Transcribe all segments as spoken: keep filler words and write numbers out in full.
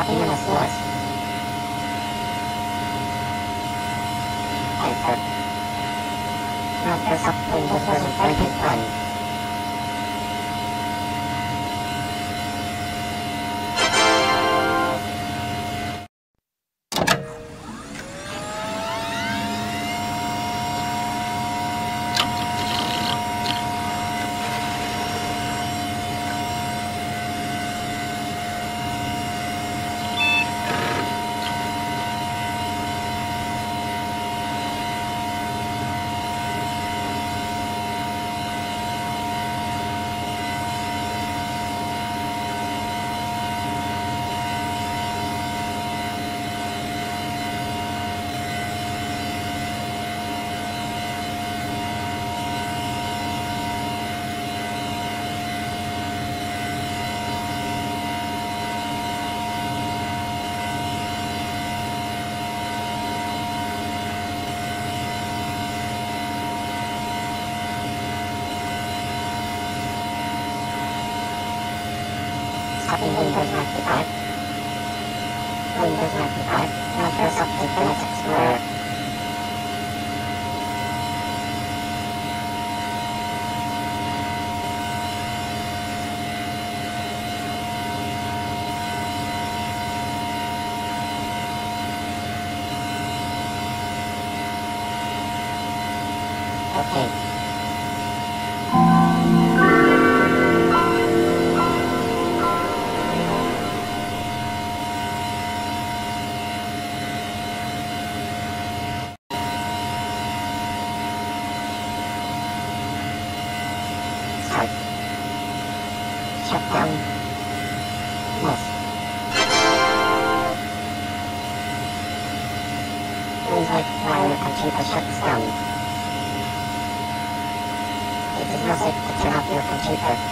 Happiness was. Enter. Microsoft Windows version three point one. Starting Windows ninety-five. Windows ninety-five, Microsoft Internet Explorer. Okay. Start. Shutdown. Yes. Please wait while your computer shuts down. It is not safe to turn off your computer.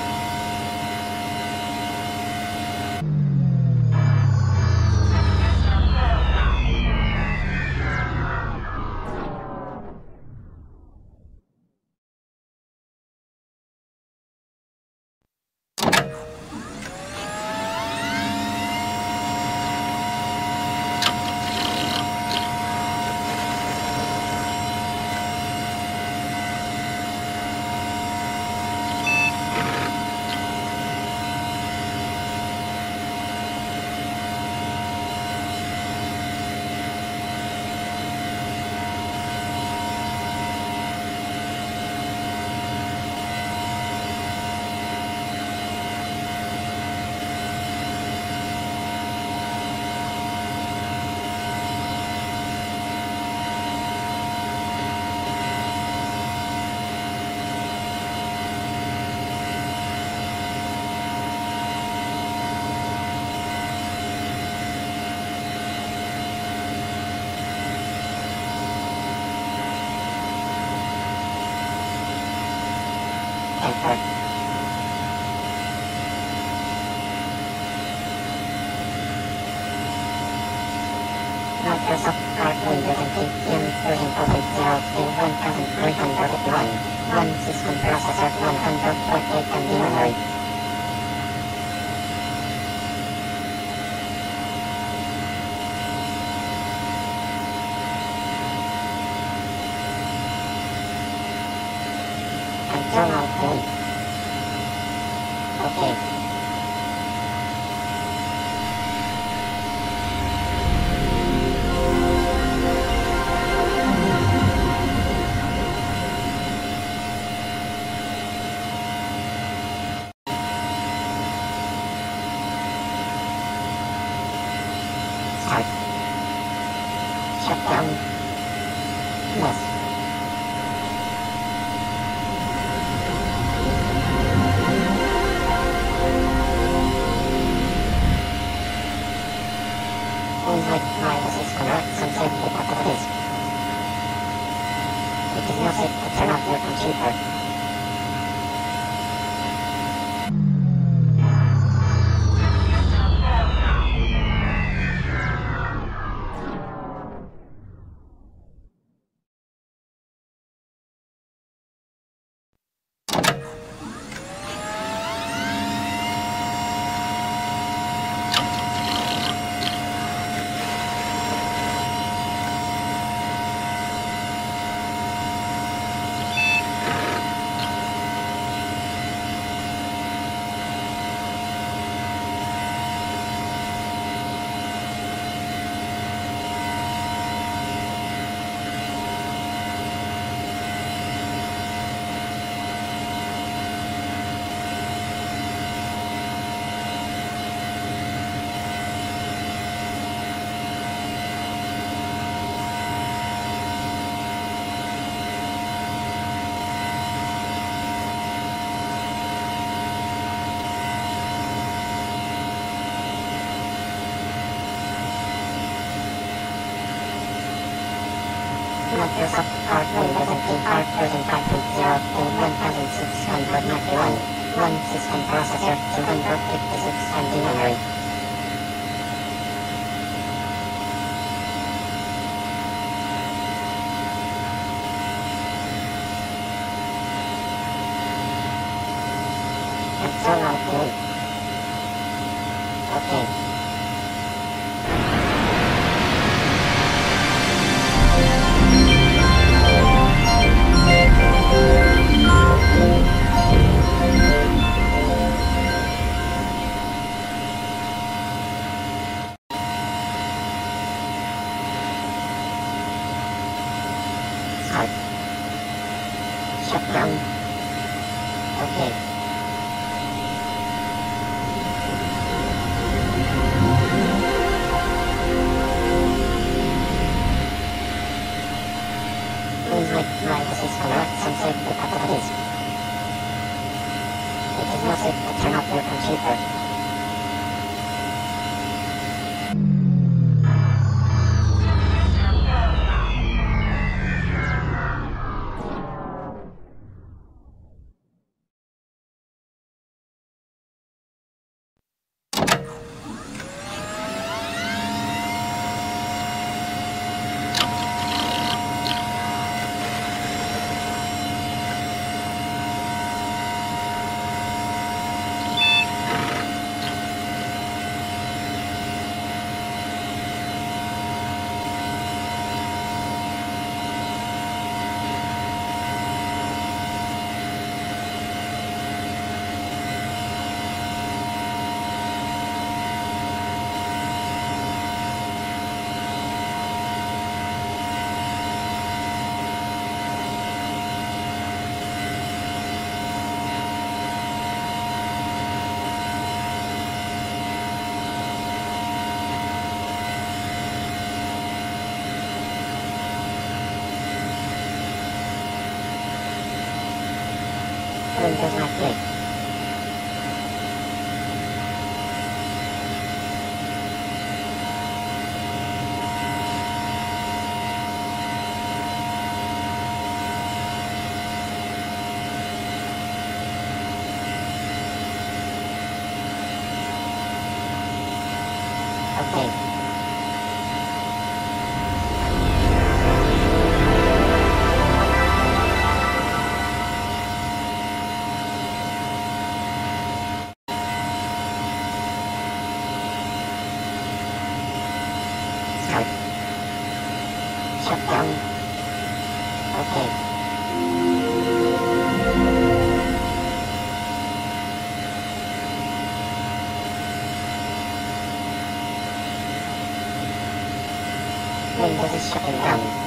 Enter. Microsoft Card Windows and P C M version four point zero in one thousand three hundred one. One system processor, one hundred twenty-eight M B memory. Internal pin. Okay. Start. Shutdown. Yes. Please wait while the system acts and safely at the disk. It is not safe to turn off your computer. Microsoft Part Windows N T Part version five point zero to sixteen ninety-one. one system processor, two hundred fifty-six M B memory. That's all I'll do. Okay. Start. Shutdown. Okay. Please wait, my system works some safety activities. It is not safe to turn off your computer. Windows not click. Okay. Start. Shutdown. Okay. Windows is shutting down.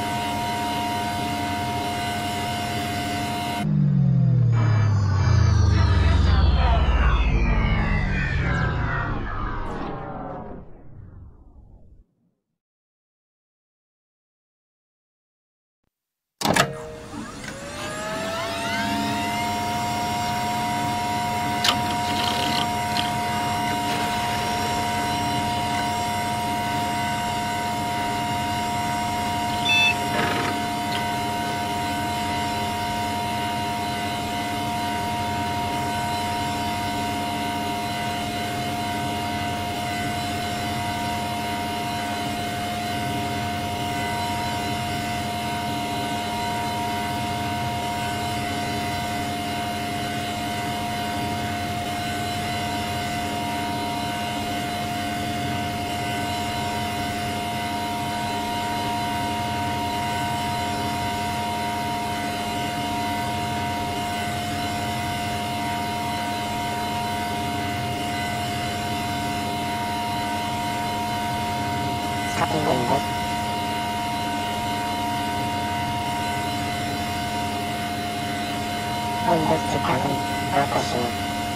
Stopping Windows. Windows two thousand Professional.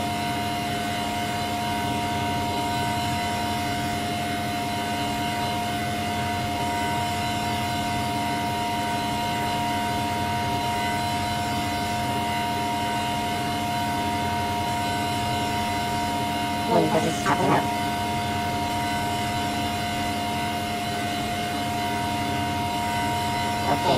Windows is starting up. Okay.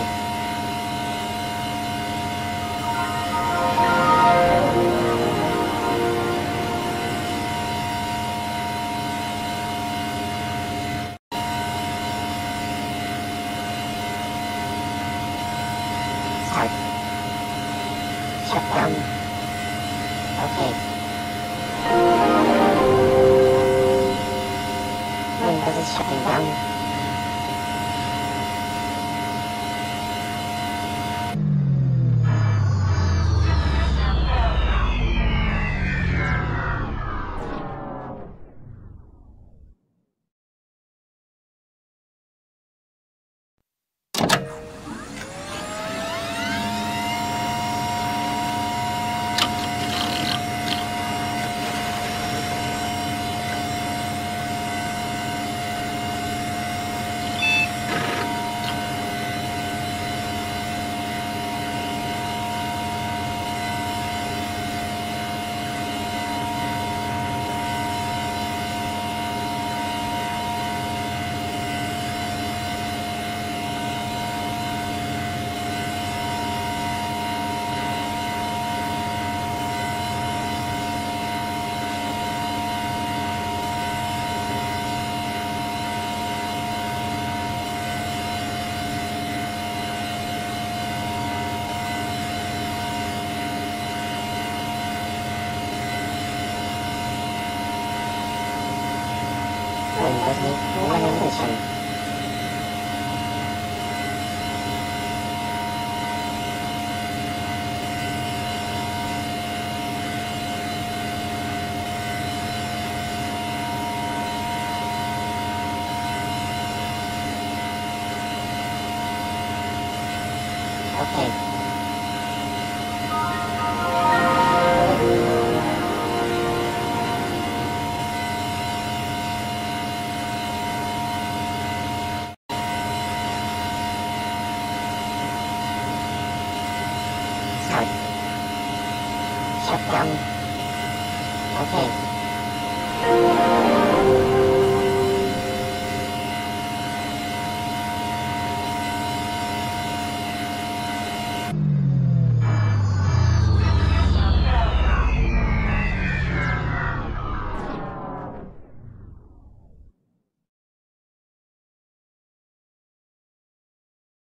Start. Shutdown. Okay. Windows is shutting down. Windows need one ignition. Okay. Start. Shutdown. Okay.